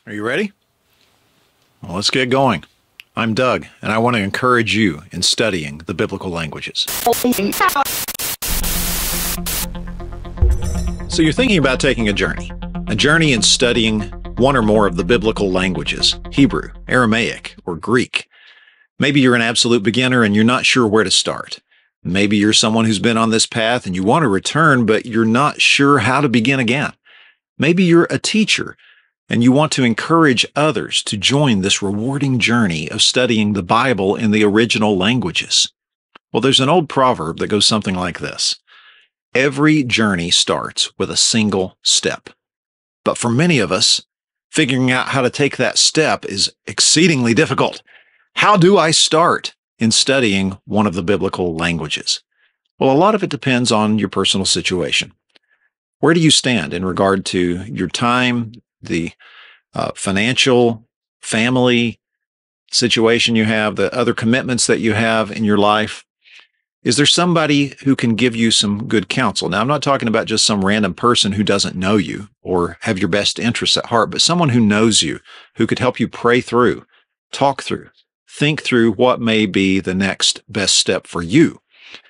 Are you ready? Well, let's get going. I'm Doug, and I want to encourage you in studying the biblical languages. So you're thinking about taking a journey in studying one or more of the biblical languages, Hebrew, Aramaic, or Greek. Maybe you're an absolute beginner and you're not sure where to start. Maybe you're someone who's been on this path and you want to return, but you're not sure how to begin again. Maybe you're a teacher and you want to encourage others to join this rewarding journey of studying the Bible in the original languages. Well, there's an old proverb that goes something like this: every journey starts with a single step. But for many of us, figuring out how to take that step is exceedingly difficult. How do I start in studying one of the biblical languages? Well, a lot of it depends on your personal situation. Where do you stand in regard to your time, the financial, family situation you have, the other commitments that you have in your life? Is there somebody who can give you some good counsel? Now, I'm not talking about just some random person who doesn't know you or have your best interests at heart, but someone who knows you, who could help you pray through, talk through, think through what may be the next best step for you.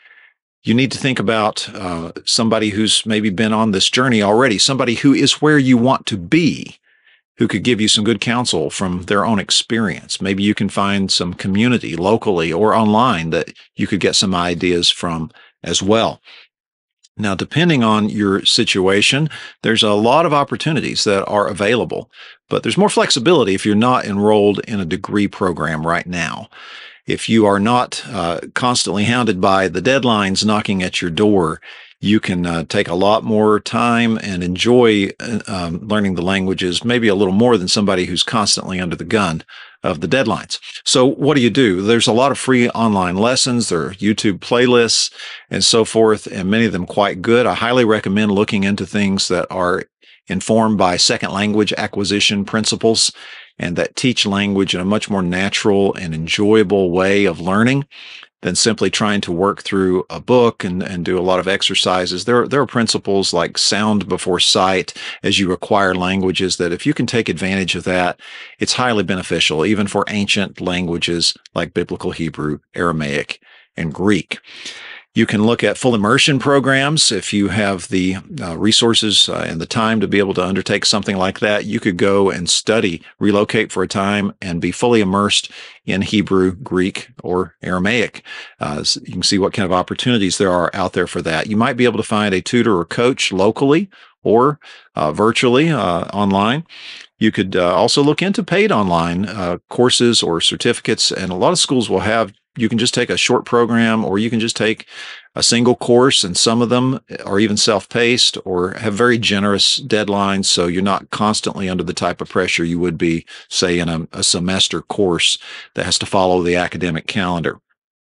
You need to think about somebody who's maybe been on this journey already, somebody who is where you want to be, who could give you some good counsel from their own experience. Maybe you can find some community locally or online that you could get some ideas from as well. Now, depending on your situation, there's a lot of opportunities that are available, but there's more flexibility if you're not enrolled in a degree program right now. If you are not constantly hounded by the deadlines knocking at your door, you can take a lot more time and enjoy learning the languages, maybe a little more than somebody who's constantly under the gun of the deadlines. So what do? There's a lot of free online lessons. There are YouTube playlists and so forth, and many of them quite good. I highly recommend looking into things that are informed by second language acquisition principles and that teach language in a much more natural and enjoyable way of learning than simply trying to work through a book and do a lot of exercises. There are principles like sound before sight as you acquire languages that if you can take advantage of that, it's highly beneficial, even for ancient languages like Biblical Hebrew, Aramaic, and Greek. You can look at full immersion programs. If you have the resources and the time to be able to undertake something like that, you could go and study, relocate for a time, and be fully immersed in Hebrew, Greek, or Aramaic. So you can see what kind of opportunities there are out there for that. You might be able to find a tutor or coach locally or virtually online. You could also look into paid online courses or certificates, and a lot of schools will have. You can just take a short program, or you can just take a single course, and some of them are even self-paced or have very generous deadlines, so you're not constantly under the type of pressure you would be, say, in a semester course that has to follow the academic calendar.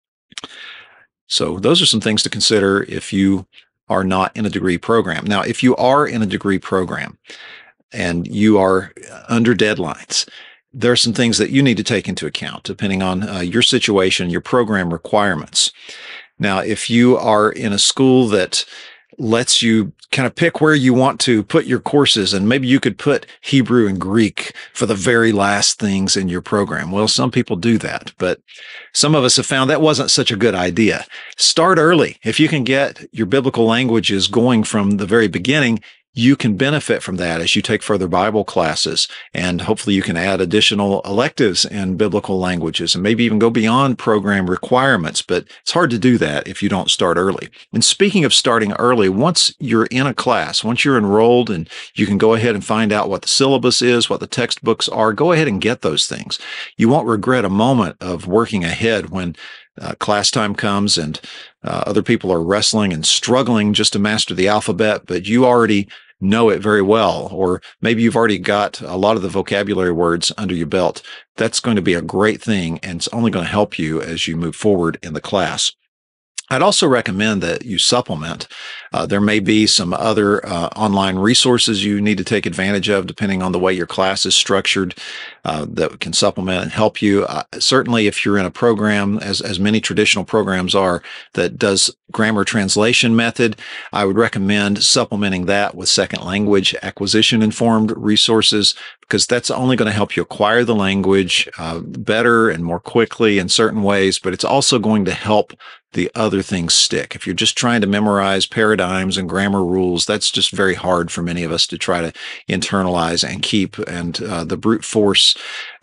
So those are some things to consider if you are not in a degree program. Now, if you are in a degree program and you are under deadlines, there are some things that you need to take into account depending on your situation, your program requirements. Now, if you are in a school that lets you kind of pick where you want to put your courses, and maybe you could put Hebrew and Greek for the very last things in your program. Well, some people do that, but some of us have found that wasn't such a good idea. Start early. If you can get your biblical languages going from the very beginning, you can benefit from that as you take further Bible classes, and hopefully you can add additional electives in biblical languages and maybe even go beyond program requirements, but it's hard to do that if you don't start early. And speaking of starting early, once you're in a class, once you're enrolled and you can go ahead and find out what the syllabus is, what the textbooks are, go ahead and get those things. You won't regret a moment of working ahead when class time comes and other people are wrestling and struggling just to master the alphabet, but you already know it very well, or maybe you've already got a lot of the vocabulary words under your belt. That's going to be a great thing, and it's only going to help you as you move forward in the class. I'd also recommend that you supplement. There may be some other online resources you need to take advantage of, depending on the way your class is structured, that can supplement and help you. Certainly, if you're in a program, as many traditional programs are, that does grammar translation method, I would recommend supplementing that with second language acquisition informed resources, because that's only going to help you acquire the language better and more quickly in certain ways, but it's also going to help the other things stick. If you're just trying to memorize paradigms and grammar rules, that's just very hard for many of us to try to internalize and keep. And the brute force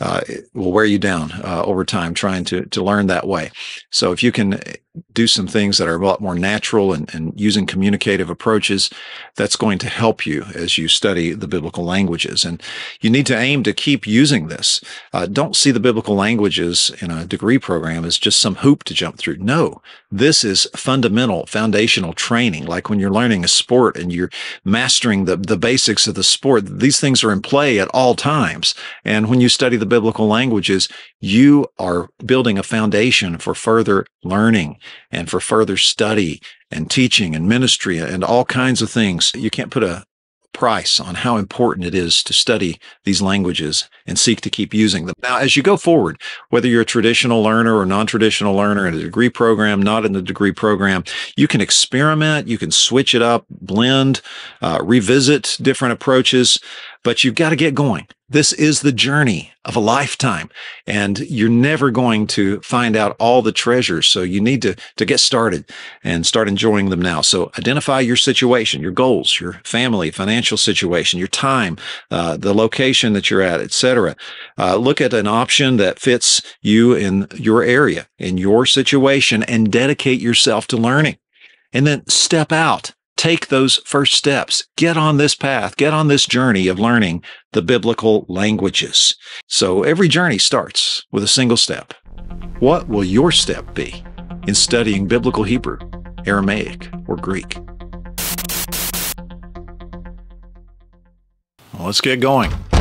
will wear you down over time trying to learn that way. So if you can do some things that are a lot more natural and using communicative approaches, that's going to help you as you study the biblical languages. And you need to aim to keep using this. Don't see the biblical languages in a degree program as just some hoop to jump through. No, this is fundamental, foundational training. Like when you're learning a sport and you're mastering the basics of the sport, these things are in play at all times. And when you study the biblical languages, you are building a foundation for further learning and for further study and teaching and ministry and all kinds of things. You can't put a price on how important it is to study these languages and seek to keep using them. Now, as you go forward, whether you're a traditional learner or non-traditional learner in a degree program, not in the degree program, you can experiment, you can switch it up, blend, revisit different approaches, but you've got to get going. This is the journey of a lifetime, and you're never going to find out all the treasures. So you need to get started and start enjoying them now. So identify your situation, your goals, your family, financial situation, your time, the location that you're at, etc. Look at an option that fits you in your area, in your situation, and dedicate yourself to learning. And then step out. Take those first steps. Get on this path. Get on this journey of learning the biblical languages. So every journey starts with a single step. What will your step be in studying biblical Hebrew, Aramaic, or Greek? Well, let's get going.